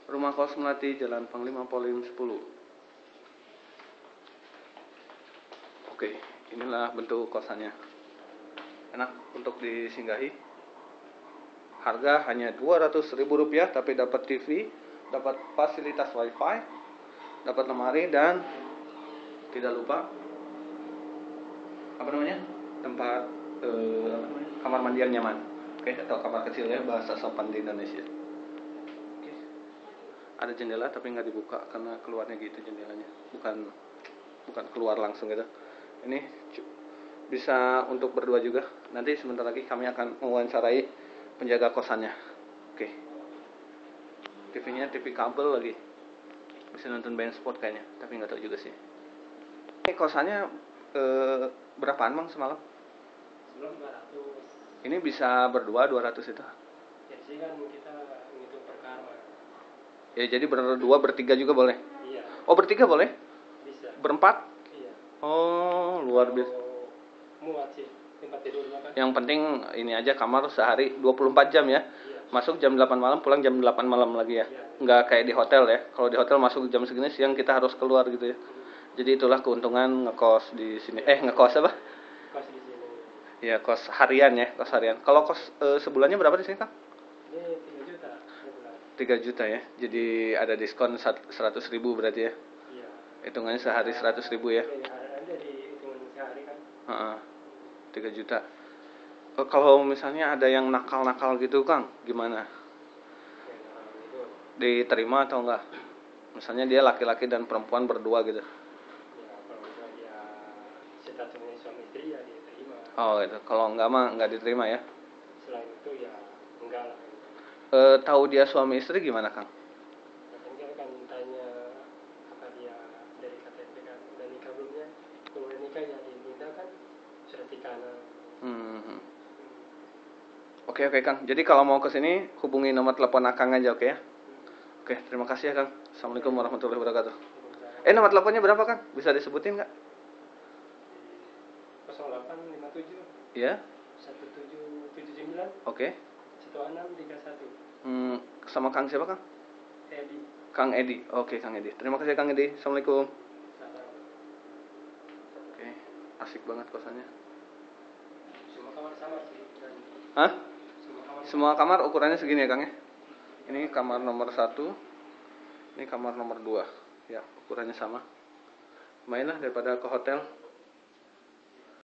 Rumah Kos Melati, Jalan Panglima Polim 10. Oke, inilah bentuk kosannya. Enak untuk disinggahi. Harga hanya Rp200.000, tapi dapat TV, dapat fasilitas WiFi, dapat lemari, dan tidak lupa tempat kamar mandi yang nyaman. Oke, atau kamar kecil ya, bahasa sopan di Indonesia. Oke. Ada jendela tapi nggak dibuka karena keluarnya gitu jendelanya, bukan keluar langsung gitu. Ini bisa untuk berdua juga. Nanti sebentar lagi kami akan mewawancarai penjaga kosannya. Oke. TV-nya TV kabel lagi. Bisa nonton BN Sport kayaknya, tapi nggak tahu juga sih. Ini kosannya berapaan Bang semalam? Sebelum 200. Ini bisa berdua 200 itu. Ya sih kan kita ngitung per kamar. Ya jadi berdua, bertiga juga boleh? Iya. Oh bertiga boleh? Bisa. Berempat? Iya. Oh luar biasa. Muat sih tempat tidurnya kan. Yang penting ini aja, kamar sehari 24 jam ya. Iya. Masuk jam 8 malam, pulang jam 8 malam lagi ya. Iya. Nggak kayak di hotel ya. Kalau di hotel masuk jam segini, siang kita harus keluar gitu ya. Jadi itulah keuntungan ngekos di sini. Ngekos apa? Kos di sini. Ya kos harian ya, kos harian. Kalau kos sebulannya berapa di sini Kang? Ini 3 juta sebulan. 3 juta ya. Jadi ada diskon 100.000 berarti ya. Iya. Hitungannya sehari 100.000 ya. Ada di hitungan sehari kan. 3 juta. Kalau misalnya ada yang nakal-nakal gitu Kang, gimana? Ya, itu. Diterima atau enggak? Misalnya dia laki-laki dan perempuan berdua gitu. Ya kalau misalnya dia statusnya suami istri ya dia terima. Oh gitu. Kalau enggak mah enggak diterima ya. Selain itu ya enggak lah. Tahu dia suami istri gimana Kang? Kan kita kan tanya apa dia dari KTP kan, dan nikah belumnya. Kalau udah nikah ya diminta kan surat nikahnya. Oke Kang. Jadi kalau mau ke sini hubungi nomor telepon Akang aja, oke ya? Oke, terima kasih ya Kang. Assalamualaikum warahmatullahi wabarakatuh. Nomor teleponnya berapa Kang? Bisa disebutin nggak? 0857 Ya. 1779 Oke. 1631. Sama Kang siapa Kang? Edi. Kang Edi. Oke Kang Edi. Terima kasih Kang Edi. Assalamualaikum. Salam. Oke, asik banget kosannya. Semua kamar sama sih. Hah? Semua kamar. Semua kamar ukurannya segini ya Kang ya? Ini kamar nomor 1, ini kamar nomor 2. Ya, ukurannya sama. Mainlah daripada ke hotel.